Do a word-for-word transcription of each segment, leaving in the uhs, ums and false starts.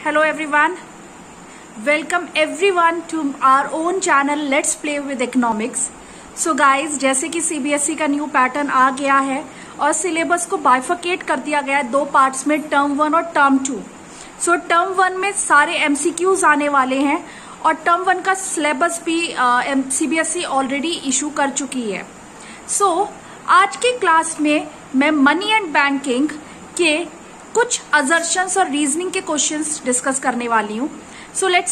Hello everyone. Welcome everyone to our own channel Let's Play with Economics. So guys, जैसे कि सी B S ई का new pattern आ गया है और सिलेबस को बाइफर्केट कर दिया गया है दो पार्ट्स में, टर्म वन और term two. So term one में सारे एम सी क्यूज आने वाले हैं और टर्म वन का सिलेबस भी C B S E already issue कर चुकी है. सो so, आज की क्लास में मैं मनी एंड बैंकिंग के कुछ अजर्शंस और रीजनिंग के क्वेश्चंस डिस्कस करने वाली हूँ. सो लेट्स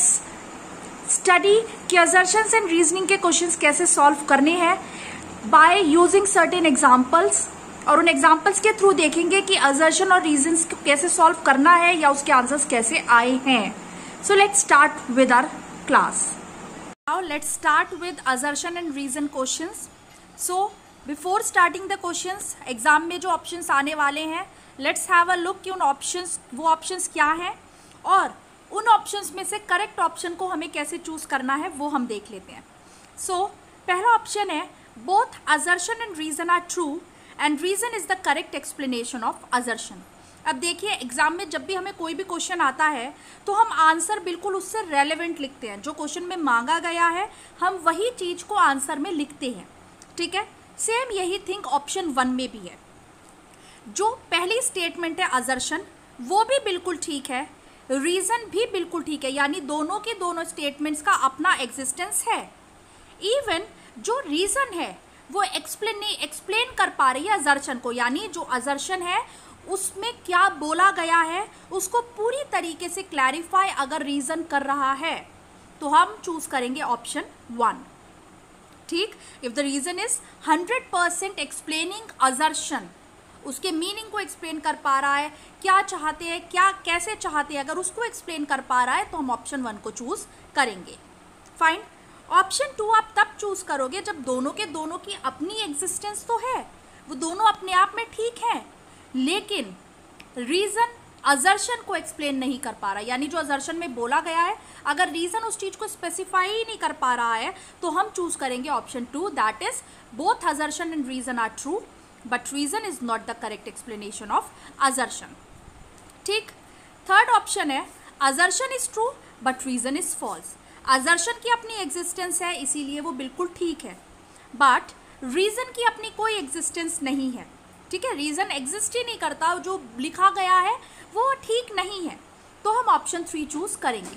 स्टडी कि अजर्शंस एंड रीजनिंग के क्वेश्चंस कैसे सॉल्व करने हैं बाय यूजिंग सर्टेन एग्जांपल्स, और उन एग्जांपल्स के थ्रू देखेंगे कि अजर्शन और रीजंस को कैसे सॉल्व करना है या उसके आंसर्स कैसे आए हैं. So let's start with our class. Now let's start with assertion and reason questions. So before starting the questions, exam में जो ऑप्शंस आने वाले हैं, लेट्स हैव अ लुक कि उन ऑप्शंस वो ऑप्शंस क्या हैं और उन ऑप्शंस में से करेक्ट ऑप्शन को हमें कैसे चूज करना है वो हम देख लेते हैं. सो so, पहला ऑप्शन है both assertion and reason are true and reason is the correct explanation of assertion. अब देखिए, एग्जाम में जब भी हमें कोई भी क्वेश्चन आता है तो हम आंसर बिल्कुल उससे रेलेवेंट लिखते हैं. जो क्वेश्चन में मांगा गया है हम वही चीज को आंसर में लिखते हैं. ठीक है, सेम यही थिंग ऑप्शन वन में भी है. जो पहली स्टेटमेंट है असर्शन वो भी बिल्कुल ठीक है, रीजन भी बिल्कुल ठीक है, यानी दोनों के दोनों स्टेटमेंट्स का अपना एग्जिस्टेंस है. इवन जो रीजन है वो एक्सप्लेन एक्सप्लेन कर पा रही है असर्शन को, यानी जो असर्शन है उसमें क्या बोला गया है उसको पूरी तरीके से क्लैरिफाई अगर रीजन कर रहा है तो हम चूज करेंगे ऑप्शन वन. ठीक, if the reason is hundred percent explaining assertion, उसके मीनिंग को एक्सप्लेन कर पा रहा है, क्या चाहते हैं, क्या कैसे चाहते हैं, अगर उसको एक्सप्लेन कर पा रहा है तो हम ऑप्शन वन को चूज करेंगे. फाइन. ऑप्शन टू आप तब चूज करोगे जब दोनों के दोनों की अपनी एग्जिस्टेंस तो है, वो दोनों अपने आप में ठीक है, लेकिन रीजन असर्शन को एक्सप्लेन नहीं कर पा रहा, यानी जो असर्शन में बोला गया है अगर रीजन उस चीज को स्पेसिफाई ही नहीं कर पा रहा है तो हम चूज करेंगे option two, that is both assertion and reason are true but reason is not the correct explanation of assertion. ठीक. थर्ड ऑप्शन है assertion is true but reason is false. assertion की अपनी एग्जिस्टेंस है इसीलिए वो बिल्कुल ठीक है, बट रीजन की अपनी कोई एग्जिस्टेंस नहीं है. ठीक है, रीजन एग्जिस्ट ही नहीं करता, जो लिखा गया है वो ठीक नहीं है, तो हम ऑप्शन थ्री चूज करेंगे.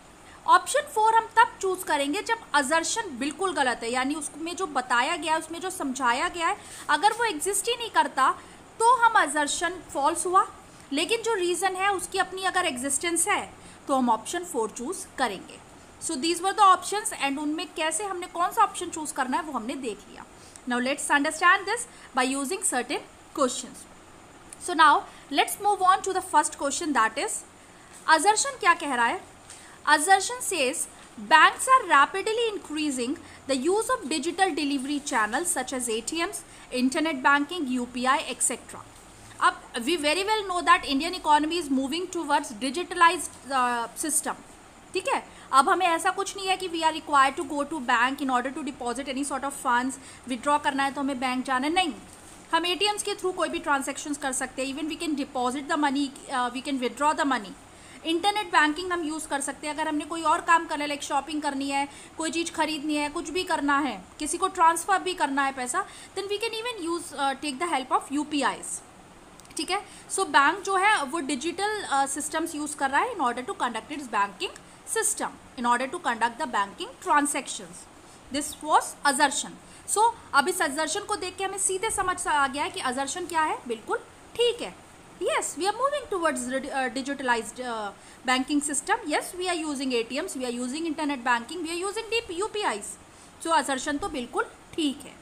ऑप्शन फोर हम तब चूज करेंगे जब असर्शन बिल्कुल गलत है, यानी उसमें जो बताया गया है उसमें जो समझाया गया है अगर वो एग्जिस्ट ही नहीं करता तो हम असर्शन फॉल्स हुआ, लेकिन जो रीजन है उसकी अपनी अगर एग्जिस्टेंस है तो हम ऑप्शन फोर चूज करेंगे. So these were the options and उनमें कैसे हमने कौन सा ऑप्शन चूज करना है वो हमने देख लिया. Now let's understand this by using certain questions. So now let's move on to the first question, that is assertion क्या कह रहा है. Assertion says banks are rapidly increasing the use of digital delivery channels such as A T Ms, internet banking, U P I, et cetera. अब we very well know that Indian economy is moving towards digitalized uh, system. ठीक है, अब हमें ऐसा कुछ नहीं है कि we are required to go to bank in order to deposit any sort of funds. withdraw करना है तो हमें बैंक जाना है, नहीं, हम A T Ms के थ्रू कोई भी transactions कर सकते हैं. even we can deposit the money, uh, we can withdraw the money. Internet banking हम यूज़ कर सकते हैं अगर हमने कोई और काम करना है, लाइक शॉपिंग करनी है, कोई चीज़ खरीदनी है, कुछ भी करना है, किसी को ट्रांसफ़र भी करना है पैसा, then we can even use take the help of U P Is. ठीक है, सो बैंक जो है वो डिजिटल सिस्टम्स यूज़ कर रहा है in order to conduct its banking system, in order to conduct the banking transactions. This was assertion. So अब इस असर्शन को देख के हमें सीधे समझ आ गया है कि असर्शन क्या है, बिल्कुल ठीक है. Yes, we are moving towards uh, digitalized uh, banking system. Yes, we are using A T Ms, we are using internet banking, we are using deep U P Is. So assertion तो बिल्कुल ठीक है.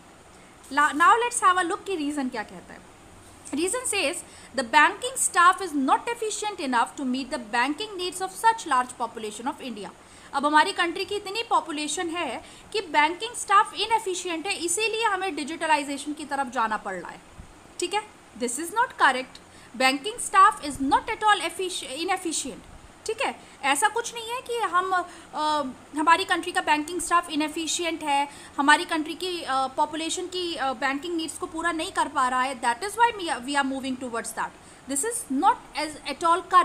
Now let's have a look कि reason क्या कहता है. Reason says the banking staff is not efficient enough to meet the banking needs of such large population of India. अब हमारी कंट्री की इतनी पॉपुलेशन है कि बैंकिंग स्टाफ इनएफिशिएंट है, इसीलिए हमें डिजिटलाइजेशन की तरफ जाना पड़ रहा है. ठीक है, this is not correct. Banking staff is not at all inefficient. ठीक है, ऐसा कुछ नहीं है कि हम आ, हमारी कंट्री का बैंकिंग स्टाफ इनएफिशिएंट है, हमारी कंट्री की पॉपुलेशन की बैंकिंग नीड्स को पूरा नहीं कर पा रहा है, that is why we are moving towards that. This is not as at all correct.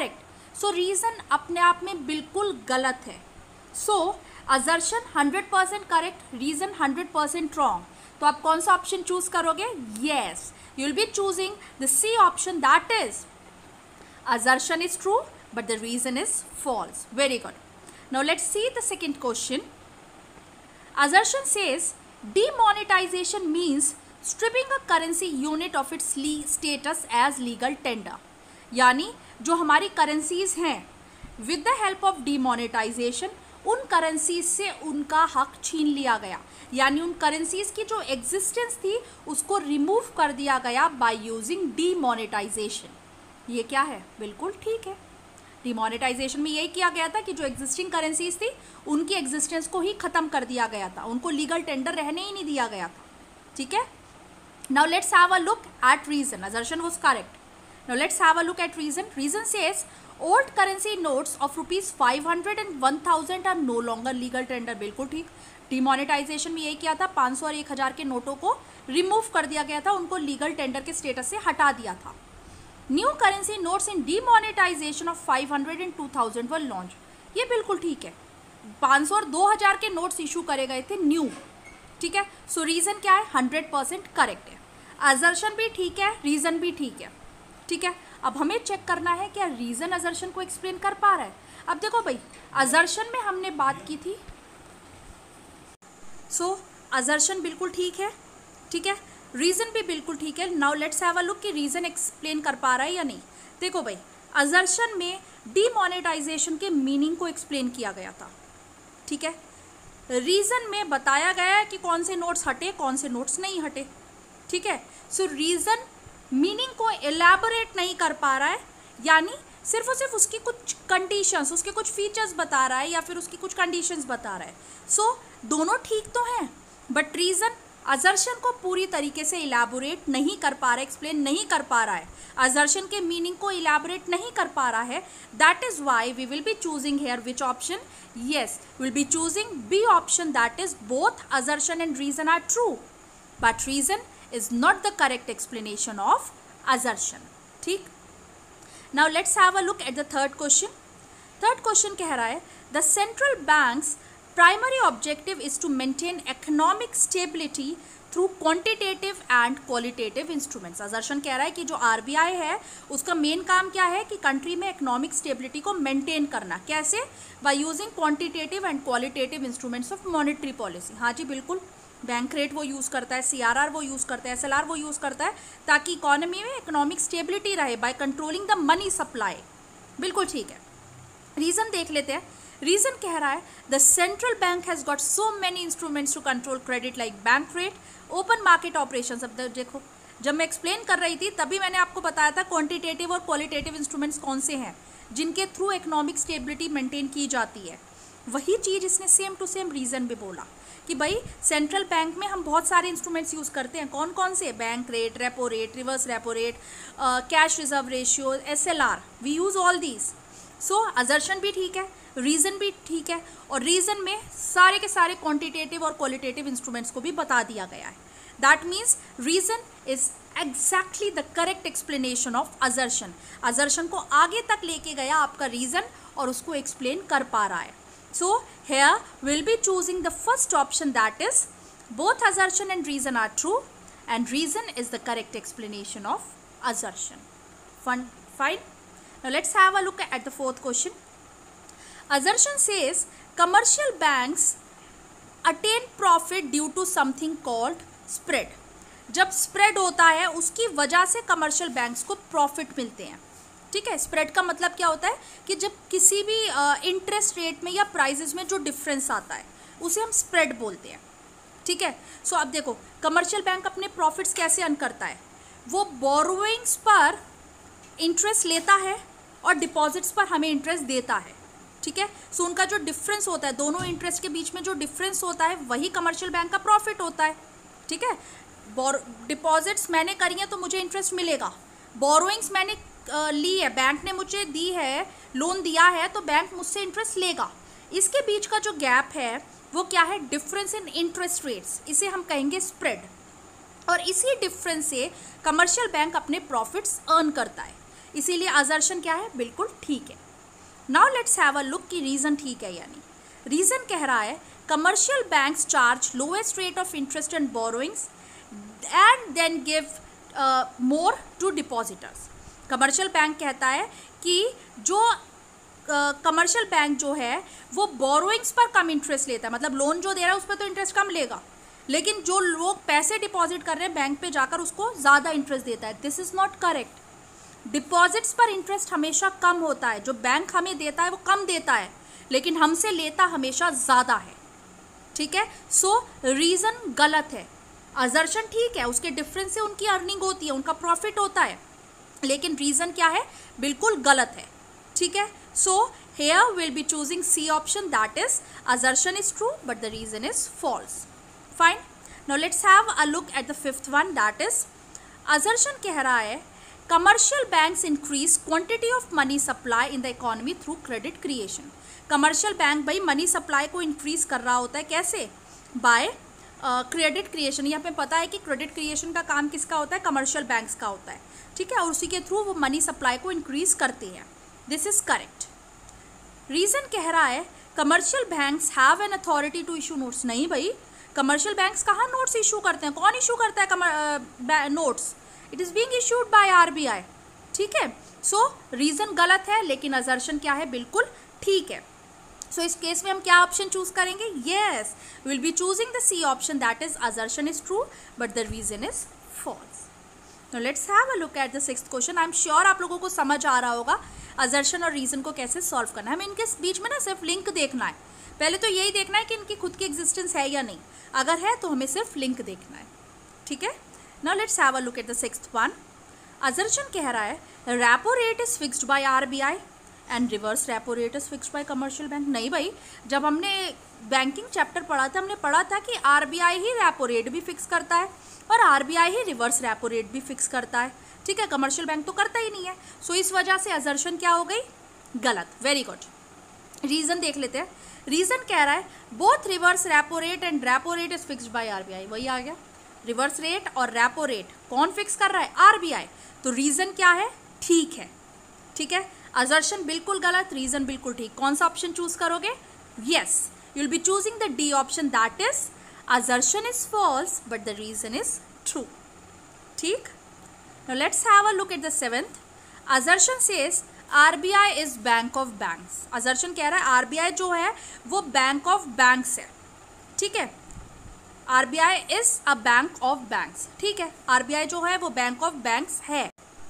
So reason अपने आप में बिल्कुल गलत है. सो assertion hundred percent correct, reason hundred percent wrong. तो आप कौन सा ऑप्शन चूज करोगे? Yes, you will be choosing the C option, that is assertion is true but the reason is false. Very good. Now let's see the second question. Assertion says demonetization means stripping a currency unit of its status as legal tender. यानी जो हमारी currencies हैं with the help of demonetization उन currencies से उनका हक छीन लिया गया, यानी उन करेंसीज की जो एग्जिस्टेंस थी उसको रिमूव कर दिया गया बाय यूजिंग डीमोनेटाइजेशन. ये क्या है? बिल्कुल ठीक है. डिमोनेटाइजेशन में यही किया गया था कि जो एग्जिस्टिंग करेंसीज थी उनकी एग्जिस्टेंस को ही खत्म कर दिया गया था, उनको लीगल टेंडर रहने ही नहीं दिया गया था. ठीक है. Now let's have a look at reason. Assertion was correct. Now let's have a look at reason. Reason says old currency notes of rupees five hundred and one thousand are no longer legal tender. बिल्कुल ठीक. Demonetisation में यही किया था, पाँच सौ और एक हज़ार के नोटों को रिमूव कर दिया गया था, उनको लीगल टेंडर के स्टेटस से हटा दिया था. New currency notes in demonetization of five hundred and two thousand were launch. ये बिल्कुल ठीक है. पाँच सौ और दो हज़ार के नोट्स इशू करे गए थे न्यू. ठीक है. सो रीजन क्या है? हंड्रेड परसेंट करेक्ट है. असर्शन भी ठीक है, रीजन भी ठीक है. ठीक है. अब हमें चेक करना है क्या रीजन असर्शन को एक्सप्लेन कर पा रहा है. अब देखो भाई, असर्शन में हमने बात की थी, सो असर्शन बिल्कुल ठीक है. ठीक है. रीजन भी बिल्कुल ठीक है. Now let's have a look कि रीजन एक्सप्लेन कर पा रहा है या नहीं. देखो भाई, असर्शन में डीमोनेटाइजेशन के मीनिंग को एक्सप्लेन किया गया था. ठीक है. रीजन में बताया गया है कि कौन से नोट्स हटे, कौन से नोट्स नहीं हटे. ठीक है. सो रीजन मीनिंग को एलैबोरेट नहीं कर पा रहा है, यानी सिर्फ और सिर्फ उसकी कुछ कंडीशंस, उसके कुछ फीचर्स बता रहा है या फिर उसकी कुछ कंडीशंस बता रहा है. सो so, दोनों ठीक तो हैं, बट रीजन असर्शन को पूरी तरीके से इलैबोरेट नहीं कर पा रहा है, एक्सप्लेन नहीं कर पा रहा है, असर्शन के मीनिंग को इलैबोरेट नहीं कर पा रहा है. That is why we will be choosing here which option? Yes, will be choosing B option, that is both assertion and reason are true but reason is not the correct explanation of assertion. ठीक. Now let's have a look at the third question. Third question कह रहा है the central banks primary objective is to maintain economic stability through quantitative and qualitative instruments. Assertion कह रहा है कि जो RBI है उसका मेन काम क्या है कि कंट्री में इकोनॉमिक स्टेबिलिटी को मेंटेन करना. कैसे? By using quantitative and qualitative instruments of monetary policy. हाँ जी बिल्कुल. बैंक रेट वो यूज़ करता है, सीआरआर वो यूज़ करता है, एसएलआर वो यूज़ करता है ताकि इकोनॉमी में इकोनॉमिक स्टेबिलिटी रहे by controlling the money supply. बिल्कुल ठीक है. रीज़न देख लेते हैं. रीजन कह रहा है the central bank has got so many instruments to control credit like bank rate, open market operation. अब देखो, जब मैं एक्सप्लेन कर रही थी तभी मैंने आपको बताया था क्वांटिटेटिव और क्वालिटेटिव इंस्ट्रूमेंट्स कौन से हैं जिनके थ्रू इकोनॉमिक स्टेबिलिटी मेंटेन की जाती है. वही चीज़ इसने सेम टू सेम रीजन भी बोला कि भाई सेंट्रल बैंक में हम बहुत सारे इंस्ट्रूमेंट्स यूज़ करते हैं. कौन कौन से? Bank rate, repo rate, reverse repo rate, cash reserve ratio, S L R. We use all these. So assertion भी ठीक है, रीज़न भी ठीक है, और रीज़न में सारे के सारे क्वांटिटेटिव और क्वालिटेटिव इंस्ट्रूमेंट्स को भी बता दिया गया है. That means reason is exactly the correct explanation of assertion. Assertion को आगे तक लेके गया आपका रीज़न और उसको एक्सप्लेन कर पा रहा है. So here will be choosing the first option, that is both assertion and reason are true and reason is the correct explanation of assertion. Fun, fine. Now let's have a look at the fourth question. Assertion says commercial banks attain profit due to something called spread. जब spread होता है उसकी वजह से commercial banks को profit मिलते हैं. ठीक है. स्प्रेड का मतलब क्या होता है कि जब किसी भी इंटरेस्ट uh, रेट में या प्राइजेस में जो डिफरेंस आता है उसे हम स्प्रेड बोलते हैं. ठीक है. सो so, अब देखो कमर्शियल बैंक अपने प्रॉफिट्स कैसे अर्न करता है. वो बोरोइंग्स पर इंटरेस्ट लेता है और डिपॉजिट्स पर हमें इंटरेस्ट देता है. ठीक है. सो so, उनका जो डिफरेंस होता है, दोनों इंटरेस्ट के बीच में जो डिफरेंस होता है वही कमर्शियल बैंक का प्रॉफिट होता है. ठीक है. डिपॉजिट्स मैंने करी है तो मुझे इंटरेस्ट मिलेगा. बोरोइंग्स मैंने ली है, बैंक ने मुझे दी है, लोन दिया है, तो बैंक मुझसे इंटरेस्ट लेगा. इसके बीच का जो गैप है वो क्या है? Difference in interest rates. इसे हम कहेंगे स्प्रेड. और इसी डिफरेंस से कमर्शियल बैंक अपने प्रॉफिट्स अर्न करता है. इसीलिए असर्शन क्या है? बिल्कुल ठीक है. Now let's have a look कि रीजन ठीक है या नहीं। रीजन कह रहा है commercial banks charge lowest rate of interest and borrowings and then give more to depositors. Commercial bank कहता है कि जो कमर्शियल uh, बैंक जो है वो बोरोइंग्स पर कम इंटरेस्ट लेता है, मतलब लोन जो दे रहा है उस पर तो इंटरेस्ट कम लेगा, लेकिन जो लोग पैसे डिपॉजिट कर रहे हैं बैंक पे जाकर उसको ज़्यादा इंटरेस्ट देता है। This is not correct. Deposits पर इंटरेस्ट हमेशा कम होता है, जो बैंक हमें देता है वो कम देता है, लेकिन हमसे लेता हमेशा ज़्यादा है। ठीक है, सो रीज़न गलत है। अजर्शन ठीक है, उसके डिफरेंस से उनकी अर्निंग होती है, उनका प्रॉफिट होता है, लेकिन रीज़न क्या है, बिल्कुल गलत है। ठीक है, so here will be choosing C option, that is assertion is true but the reason is false. Fine. Now let's have a look at the fifth one, that is assertion कह रहा है commercial banks increase quantity of money supply in the economy through credit creation. commercial bank भाई money supply को increase कर रहा होता है, कैसे? by credit creation. यहाँ पे पता है कि क्रेडिट क्रिएशन का काम किसका होता है, कमर्शियल बैंक्स का होता है। ठीक है, और उसी के थ्रू वो मनी सप्लाई को इंक्रीज करते हैं। This is correct. रीजन कह रहा है commercial banks have an authority to issue notes. नहीं भाई, कमर्शियल बैंक्स कहाँ नोट्स इशू करते हैं? कौन इशू करता है notes? It is being issued by RBI. ठीक है, सो रीजन गलत है, लेकिन असर्शन क्या है, बिल्कुल ठीक है। सो so, इस केस में हम क्या ऑप्शन चूज करेंगे? Yes, will be choosing the C option, that is assertion is true but the reason is false. Now let's have a look at the sixth question. I am sure आप लोगों को समझ आ रहा होगा assertion और reason को कैसे solve करना है। हमें इनके बीच में ना सिर्फ लिंक देखना है। पहले तो यही देखना है कि इनकी खुद की एग्जिस्टेंस है या नहीं, अगर है तो हमें सिर्फ लिंक देखना है। ठीक है, now let's have a look at the sixth one. Assertion कह रहा है repo rate is fixed by RBI and reverse repo rate is fixed by commercial bank. नहीं भाई, जब हमने बैंकिंग चैप्टर पढ़ा था हमने पढ़ा था कि आरबीआई ही रेपो रेट भी फिक्स करता है और आरबीआई ही रिवर्स रेपो रेट भी फिक्स करता है। ठीक है, कमर्शियल बैंक तो करता ही नहीं है। सो so, इस वजह से असर्शन क्या हो गई, गलत। Very good. रीजन देख लेते हैं। रीजन कह रहा है both reverse repo rate and repo rate is fixed by RBI. वही आ गया, रिवर्स रेट और रेपो रेट कौन फिक्स कर रहा है, आरबीआई। तो रीजन क्या है, ठीक है। ठीक है, असर्शन बिल्कुल गलत, रीजन बिल्कुल ठीक। कौन सा ऑप्शन चूज करोगे? Yes, you will be choosing the D option, that is assertion is false but the reason is true. ठीक, now let's have a look at the seventh. assertion says R B I is bank of banks. assertion कह रहा है R B I जो है वो bank of banks है। ठीक है, R B I is a bank of banks. ठीक है, R B I जो है वो बैंक ऑफ बैंक्स है।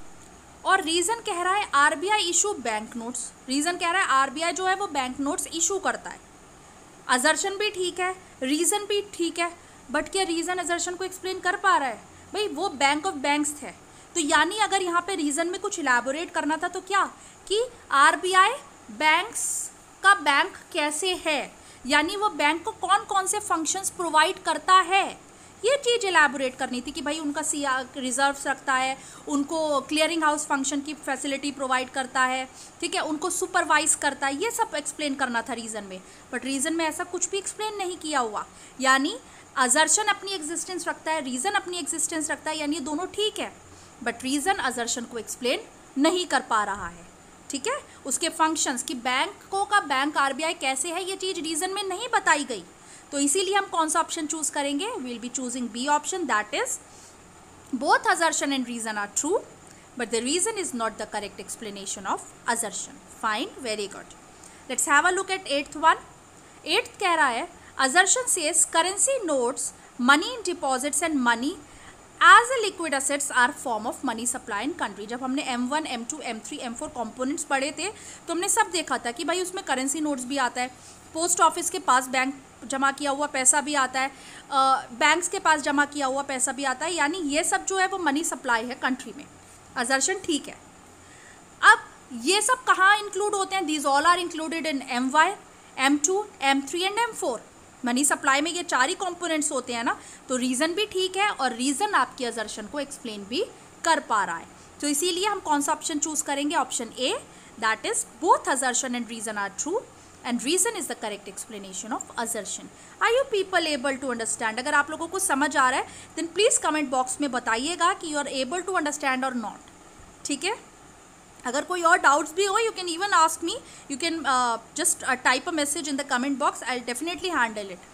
और रीजन कह रहा है R B I issue bank notes. Reason कह रहा है R B I जो है वो बैंक नोट्स इशू करता है। असर्शन भी ठीक है, रीज़न भी ठीक है, बट क्या रीज़न असर्शन को एक्सप्लेन कर पा रहा है? भाई वो बैंक ऑफ बैंक्स थे, तो यानी अगर यहाँ पे रीज़न में कुछ इलैबोरेट करना था तो क्या कि आरबीआई बैंक्स का बैंक कैसे है, यानी वो बैंक को कौन कौन से फंक्शंस प्रोवाइड करता है, ये चीज़ इलैबोरेट करनी थी कि भाई उनका सी रिजर्व्स रखता है, उनको क्लियरिंग हाउस फंक्शन की फैसिलिटी प्रोवाइड करता है, ठीक है, उनको सुपरवाइज करता है, ये सब एक्सप्लेन करना था रीज़न में। बट रीज़न में ऐसा कुछ भी एक्सप्लेन नहीं किया हुआ, यानी असर्शन अपनी एग्जिस्टेंस रखता है, रीज़न अपनी एग्जिस्टेंस रखता है, यानी ये दोनों ठीक है, बट रीज़न असर्शन को एक्सप्लेन नहीं कर पा रहा है। ठीक है, उसके फंक्शंस कि बैंकों का बैंक आरबीआई कैसे है, ये चीज़ रीज़न में नहीं बताई गई, तो इसीलिए हम कौन सा ऑप्शन चूज करेंगे? Will be choosing B option, that is both assertion and reason are true but the reason is not the correct explanation of assertion. Fine, very good. Let's have a look at eighth one. Eighth कह रहा है assertion says currency notes, money in deposits and money as a liquid assets are form of money supply in country. जब हमने M one, M two, M three, M four components पढ़े थे तो हमने सब देखा था कि भाई उसमें करेंसी नोट्स भी आता है, पोस्ट ऑफिस के पास बैंक जमा किया हुआ पैसा भी आता है, बैंक्स के पास जमा किया हुआ पैसा भी आता है, यानी ये सब जो है वो मनी सप्लाई है कंट्री में। असर्शन ठीक है। अब ये सब कहाँ इंक्लूड होते हैं? These all are included in M Y, M two, M three and M four. Money supply में ये चार ही कॉम्पोनेंट्स होते हैं ना, तो रीज़न भी ठीक है और रीज़न आपकी असर्शन को एक्सप्लेन भी कर पा रहा है, तो इसीलिए हम कौन सा ऑप्शन चूज करेंगे? Option A, that is both assertion and reason are true and reason is the correct explanation of assertion. Are you people able to understand? अगर आप लोगों को समझ आ रहा है then please comment box में बताइएगा कि you are able to understand or not. ठीक है, अगर कोई और डाउट्स भी हो, you can even ask me, you can just type a message in the comment box, I will definitely handle it.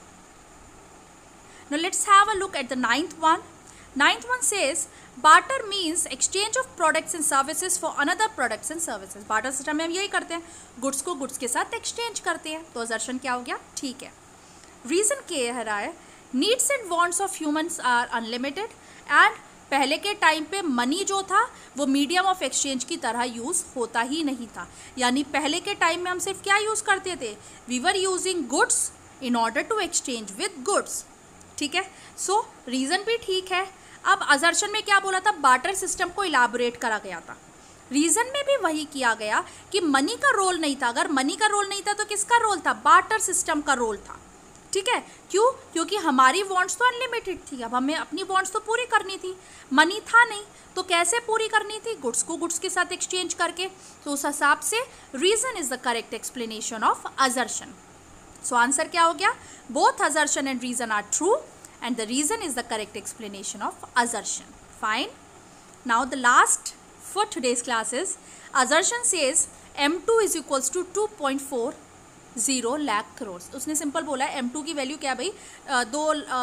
Now let's have a look at the ninth one. Ninth one says barter means exchange of products and services for another products and services. barter system में हम यही करते हैं, goods को goods के साथ exchange करते हैं. तो assertion क्या हो गया? ठीक है. Reason क्या है? Needs and wants of humans are unlimited and पहले के टाइम पे मनी जो था वो मीडियम ऑफ एक्सचेंज की तरह यूज़ होता ही नहीं था. यानी पहले के टाइम में हम सिर्फ क्या यूज़ करते थे? We were using goods in order to exchange with goods. ठीक है. सो रीज़न भी ठीक है. अब असर्शन में क्या बोला था? बार्टर सिस्टम को इलाबोरेट करा गया था. रीज़न में भी वही किया गया कि मनी का रोल नहीं था. अगर मनी का रोल नहीं था तो किसका रोल था? बार्टर सिस्टम का रोल था. ठीक है. क्यों? क्योंकि हमारी वॉन्ट्स तो अनलिमिटेड थी. अब हमें अपनी वॉन्ट्स तो पूरी करनी थी, मनी था नहीं, तो कैसे पूरी करनी थी? गुड्स को गुड्स के साथ एक्सचेंज करके. तो उस हिसाब से reason is the correct explanation of assertion. So answer क्या हो गया? Both assertion and reason are true and the reason is the correct explanation of assertion. Fine. Now the last for today's class is assertion says M two is equals to two point four zero lakh crores. उसने simple बोला है M two की value क्या भाई? दो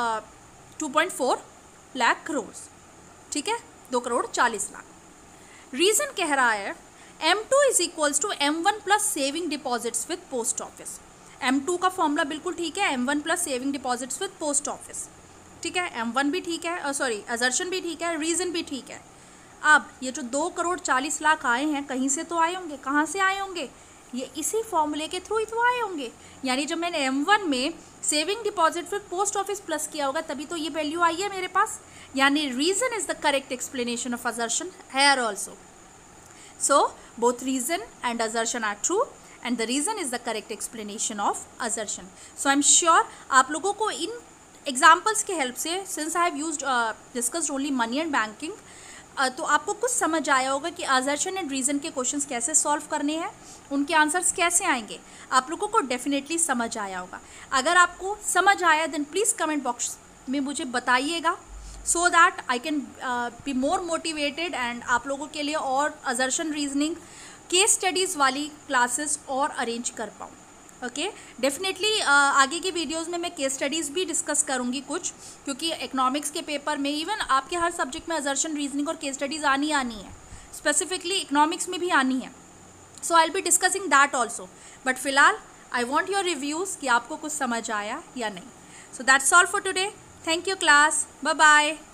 two point four lakh crores. ठीक है, दो करोड़ चालीस लाख. रीज़न कह रहा है M two is equals to M one plus saving deposits with post office. M two का फॉर्मूला बिल्कुल ठीक है, M one plus saving deposits with post office. ठीक है, एम वन भी ठीक है, सॉरी असर्शन भी ठीक है, रीज़न भी ठीक है. अब ये जो दो करोड़ चालीस लाख आए हैं कहीं से तो आए होंगे. कहाँ से आए होंगे? ये इसी फॉर्मूले के थ्रू ही तो आए होंगे. यानी जब मैंने एम वन में saving deposit with post office plus किया होगा तभी तो ये वैल्यू आई है मेरे पास. यानी reason is the correct explanation of assertion here also. So both reason and assertion are true and the reason is the correct explanation of assertion. So I'm sure आप लोगों को इन examples के help से, since I have used uh, discussed only money and banking, uh, तो आपको कुछ समझ आया होगा कि assertion and reason के questions कैसे solve करने हैं, उनके answers कैसे आएंगे. आप लोगों को definitely समझ आया होगा. अगर आपको समझ आया then please comment box में मुझे बताइएगा so that I can uh, be more motivated and आप लोगों के लिए और assertion reasoning केस स्टडीज़ वाली क्लासेस और अरेंज कर पाऊँ. ओके, डेफिनेटली आगे की वीडियोस में मैं केस स्टडीज़ भी डिस्कस करूँगी कुछ, क्योंकि इकोनॉमिक्स के पेपर में इवन आपके हर सब्जेक्ट में असर्शन, रीजनिंग और केस स्टडीज़ आनी आनी है. स्पेसिफिकली इकोनॉमिक्स में भी आनी है. So I will be discussing that also. But फिलहाल आई वॉन्ट योर रिव्यूज़ कि आपको कुछ समझ आया या नहीं. So that's all for today. Thank you class. Bye bye.